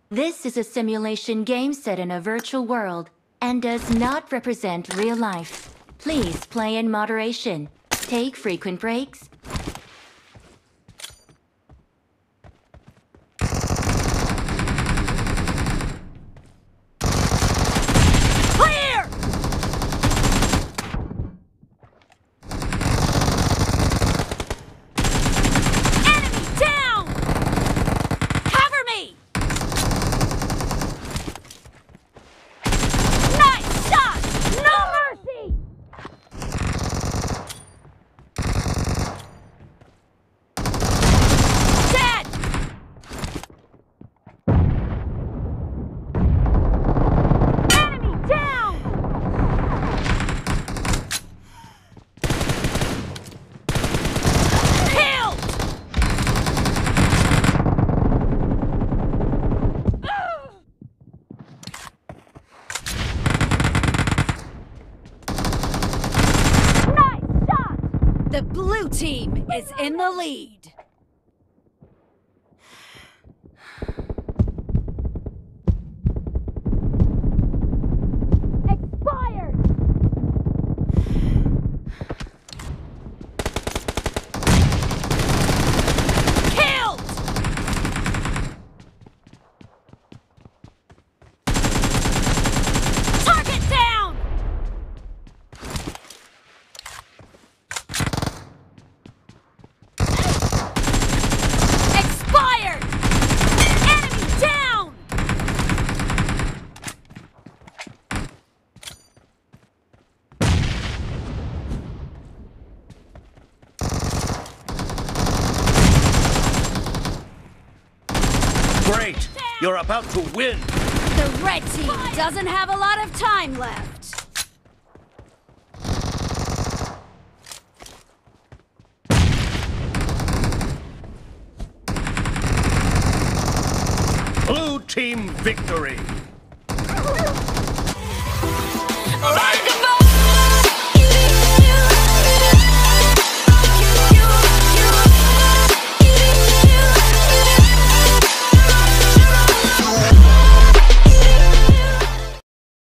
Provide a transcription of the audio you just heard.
This is a simulation game set in a virtual world and does not represent real life. Please play in moderation. Take frequent breaks. Clear! Enemy down! Cover me! Nice shot! No mercy! Dead! Enemy down! Killed! Nice shot! The blue team is in the lead. Expired! Killed! Target down! Expired! Enemy down! Great! You're about to win! The red team doesn't have a lot of time left. Blue team victory!